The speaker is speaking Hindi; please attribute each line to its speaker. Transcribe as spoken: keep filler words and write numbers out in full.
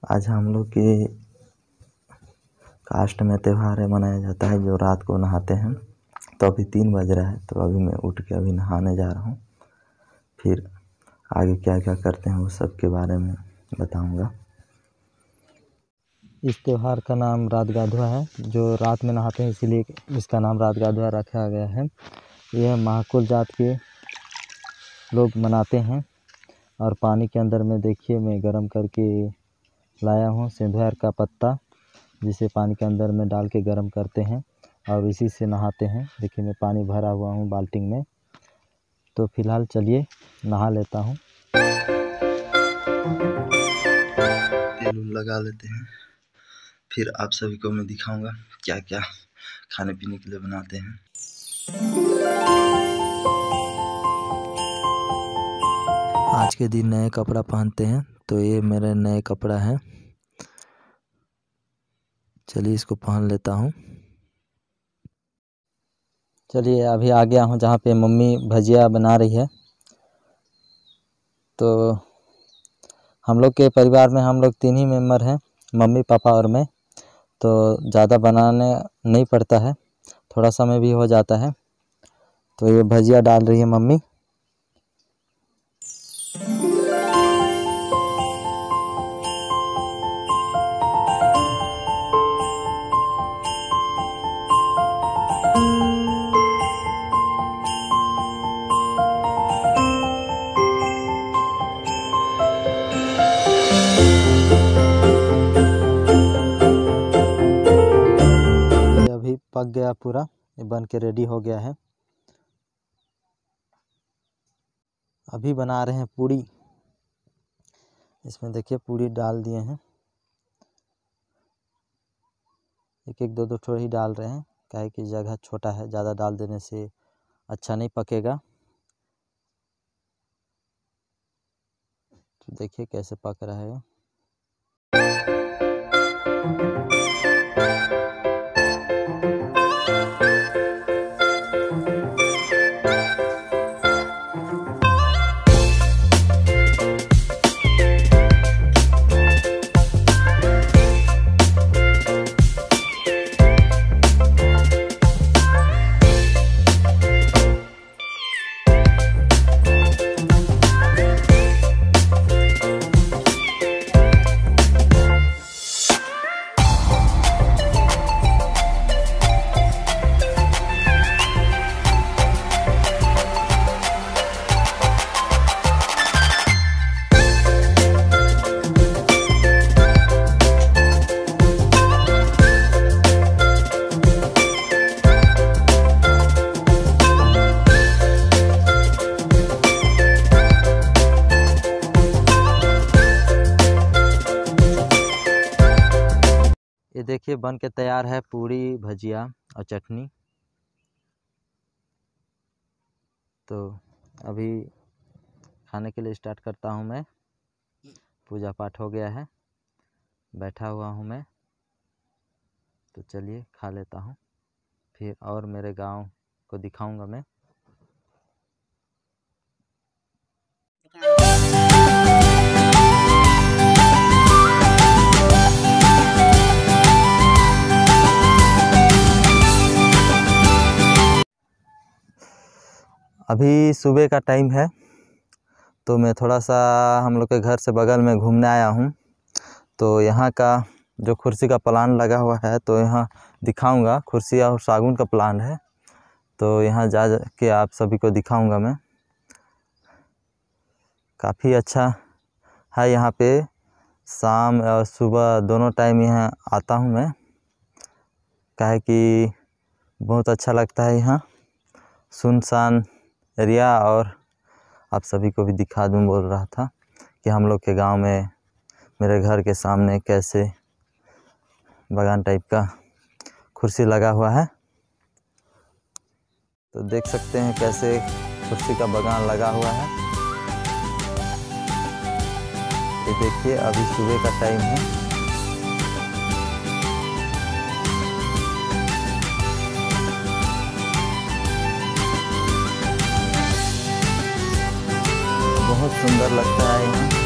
Speaker 1: आज हम लोग के कास्ट में त्यौहार है मनाया जाता है जो रात को नहाते हैं। तो अभी तीन बज रहा है, तो अभी मैं उठ के अभी नहाने जा रहा हूँ। फिर आगे क्या क्या करते हैं वो सब के बारे में बताऊंगा।
Speaker 2: इस त्यौहार का नाम रात गाधुआ है, जो रात में नहाते हैं, इसीलिए इसका नाम रात गाधुआ रखा गया है। यह महाकुल जात के लोग मनाते हैं। और पानी के अंदर में देखिए मैं गरम करके लाया हूँ सिंधुआर का पत्ता, जिसे पानी के अंदर में डाल के गरम करते हैं और इसी से नहाते हैं। देखिए मैं पानी भरा हुआ हूँ बाल्टी में। तो फिलहाल चलिए नहा लेता हूँ।
Speaker 1: तेल लगा लेते हैं, फिर आप सभी को मैं दिखाऊंगा क्या क्या खाने पीने के लिए बनाते हैं। आज के दिन नए कपड़ा पहनते हैं, तो ये मेरे नए कपड़ा है। चलिए इसको पहन लेता हूँ।
Speaker 2: चलिए अभी आ गया हूँ जहाँ पे मम्मी भजिया बना रही है। तो हम लोग के परिवार में हम लोग तीन ही मेंबर हैं, मम्मी पापा और मैं। तो ज़्यादा बनाने नहीं पड़ता है, थोड़ा समय भी हो जाता है। तो ये भजिया डाल रही है मम्मी। अभी पक गया पूरा, ये बन के रेडी हो गया है। अभी बना रहे हैं पूड़ी। इसमें देखिए पूड़ी डाल दिए हैं, एक एक दो दो थोड़ी डाल रहे हैं, काहे कि जगह छोटा है, ज़्यादा डाल देने से अच्छा नहीं पकेगा। तो देखिए कैसे पक रहा है। ये देखिए बन के तैयार है पूड़ी भजिया और चटनी। तो अभी खाने के लिए स्टार्ट करता हूँ मैं। पूजा पाठ हो गया है, बैठा हुआ हूँ मैं। तो चलिए खा लेता हूँ, फिर और मेरे गांव को दिखाऊंगा मैं।
Speaker 1: अभी सुबह का टाइम है, तो मैं थोड़ा सा हम लोग के घर से बगल में घूमने आया हूँ। तो यहाँ का जो कुर्सी का प्लान लगा हुआ है, तो यहाँ दिखाऊंगा। कुर्सी और सागुन का प्लान है, तो यहाँ जा के आप सभी को दिखाऊंगा मैं। काफ़ी अच्छा है यहाँ पे। शाम और सुबह दोनों टाइम यहाँ आता हूँ मैं, काहे कि बहुत अच्छा लगता है यहाँ। सुनसान एरिया। और आप सभी को भी दिखा दूँ बोल रहा था कि हम लोग के गांव में मेरे घर के सामने कैसे बागान टाइप का कुर्सी लगा हुआ है। तो देख सकते हैं कैसे कुर्सी का बागान लगा हुआ है। ये देखिए अभी सुबह का टाइम है। बहुत सुंदर लगता है यहाँ।